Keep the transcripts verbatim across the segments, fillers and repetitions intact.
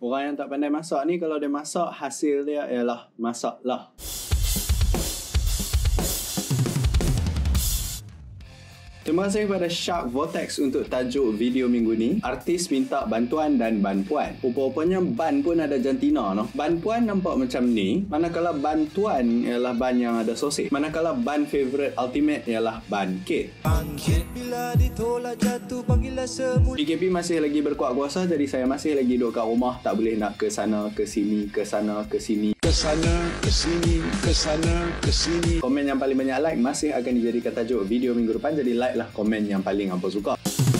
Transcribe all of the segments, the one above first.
Orang yang tak pandai masak ni, kalau dia masak, hasil dia ialah masak lah. Terima kasih kepada Shark Vortex untuk tajuk video minggu ni. Artis minta bantuan dan banpuan. Rupa-rupanya ban pun ada jantina no. Banpuan nampak macam ni, manakala bantuan ialah ban yang ada sosis. Manakala ban favorite ultimate ialah ban kit. P K P masih lagi berkuat kuasa, jadi saya masih lagi duduk kat rumah, tak boleh nak ke sana, ke sini, ke sana, ke sini. Ke sana, ke sini, ke sana, ke sini. Komen yang paling banyak like masih akan dijadikan tajuk video minggu depan, jadi like lah komen yang paling hampa suka.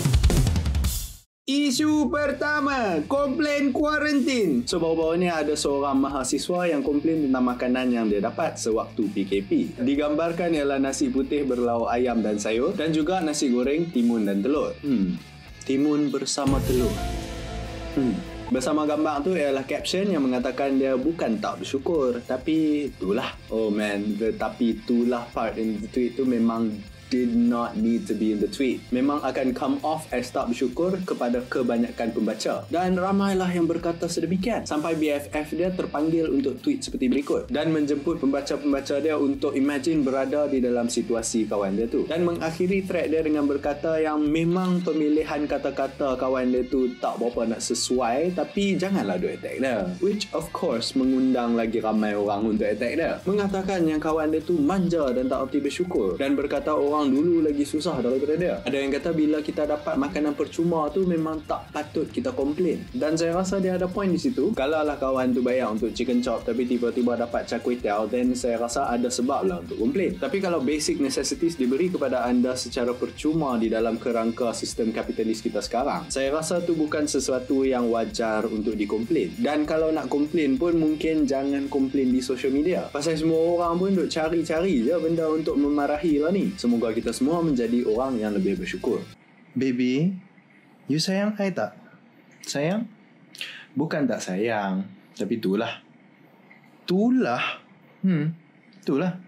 Isu pertama, komplain kuarantin. So baru-baru ni ada seorang mahasiswa yang komplain tentang makanan yang dia dapat sewaktu P K P. Digambarkan ialah nasi putih berlauk ayam dan sayur, dan juga nasi goreng, timun dan telur. Hmm, timun bersama telur. Hmm. Bersama gambar tu ialah caption yang mengatakan dia bukan tak bersyukur, tapi itulah. Oh man, the tapi itulah part in the tweet tu memang did not need to be in the tweet. Memang akan come off as tak bersyukur kepada kebanyakan pembaca. Dan ramailah yang berkata sedemikian. Sampai B F F dia terpanggil untuk tweet seperti berikut. Dan menjemput pembaca-pembaca dia untuk imagine berada di dalam situasi kawan dia tu. Dan mengakhiri thread dia dengan berkata yang memang pemilihan kata-kata kawan dia tu tak berapa nak sesuai, tapi janganlah duk attack dia. Which of course mengundang lagi ramai orang untuk attack dia. Mengatakan yang kawan dia tu manja dan tak erti bersyukur. Dan berkata orang orang dulu lagi susah daripada dia. Ada yang kata bila kita dapat makanan percuma tu memang tak patut kita komplain. Dan saya rasa dia ada point di situ. Kalau lah kawan tu bayar untuk chicken chop tapi tiba-tiba dapat char kway teow, then saya rasa ada sebab lah untuk komplain. Tapi kalau basic necessities diberi kepada anda secara percuma di dalam kerangka sistem kapitalis kita sekarang, saya rasa tu bukan sesuatu yang wajar untuk dikomplain. Dan kalau nak komplain pun mungkin jangan komplain di social media. Pasal semua orang pun duk cari-cari je benda untuk memarahi lah ni. Semoga kita semua menjadi orang yang lebih bersyukur. Baby, you sayang I tak? Sayang? Bukan tak sayang, tapi itulah. Itulah? Hmm, itulah.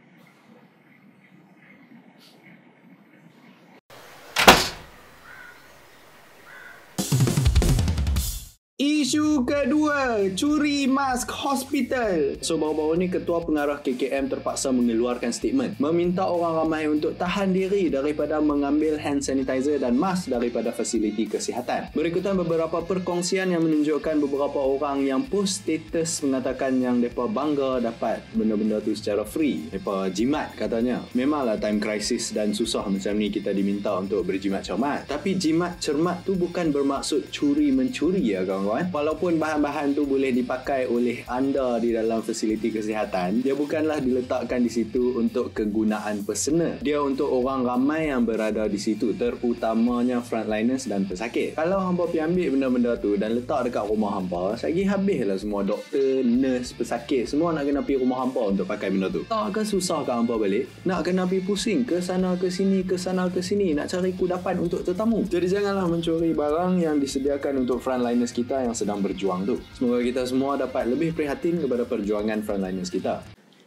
Isu kedua, curi mask hospital. So baru-baru ni Ketua Pengarah K K M terpaksa mengeluarkan statement meminta orang ramai untuk tahan diri daripada mengambil hand sanitizer dan mask daripada fasiliti kesihatan. Berikutan beberapa perkongsian yang menunjukkan beberapa orang yang post status mengatakan yang mereka bangga dapat benda-benda tu secara free. Mereka jimat katanya. Memanglah time crisis dan susah macam ni kita diminta untuk berjimat cermat. Tapi jimat cermat tu bukan bermaksud curi-mencuri ya kawan. Walaupun bahan-bahan tu boleh dipakai oleh anda di dalam fasiliti kesihatan, dia bukanlah diletakkan di situ untuk kegunaan personal. Dia untuk orang ramai yang berada di situ, terutamanya frontliners dan pesakit. Kalau hampa pergi ambil benda-benda tu dan letak dekat rumah hampa, lagi habislah semua doktor, nurse, pesakit, semua nak kena pergi rumah hampa untuk pakai benda tu. Takkah susah kat hampa balik? Nak kena pergi pusing ke sana ke sini, ke sana ke sini, nak cari kudapan untuk tetamu. Jadi janganlah mencuri barang yang disediakan untuk frontliners kita yang sedang berjuang tu. Semoga kita semua dapat lebih prihatin kepada perjuangan frontliners kita.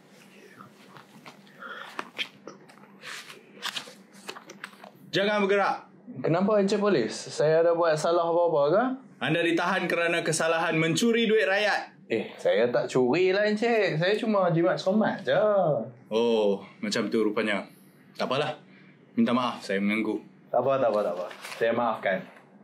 Jangan bergerak. Kenapa Encik Polis? Saya ada buat salah apa-apa ke? Anda ditahan kerana kesalahan mencuri duit rakyat. Eh, saya tak curi lah Encik. Saya cuma jimat somat je. Oh, macam tu rupanya. Tak apalah. Minta maaf, saya mengganggu. Tak apa, tak apa, tak apa. Saya maafkan.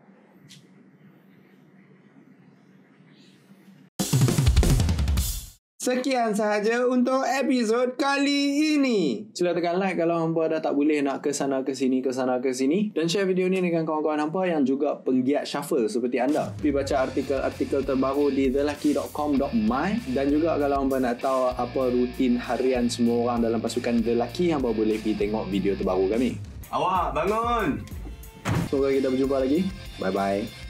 Sekian sahaja untuk episod kali ini. Sila tekan like kalau hampa dah tak boleh nak ke sana ke sini, ke sana ke sini. Dan share video ni dengan kawan-kawan hampa yang juga penggiat shuffle seperti anda. Pergi baca artikel-artikel terbaru di the lucky dot com dot my. Dan juga kalau hampa nak tahu apa rutin harian semua orang dalam pasukan The Lucky, hampa boleh pergi tengok video terbaru kami. Awak bangun. Semoga kita berjumpa lagi. Bye-bye.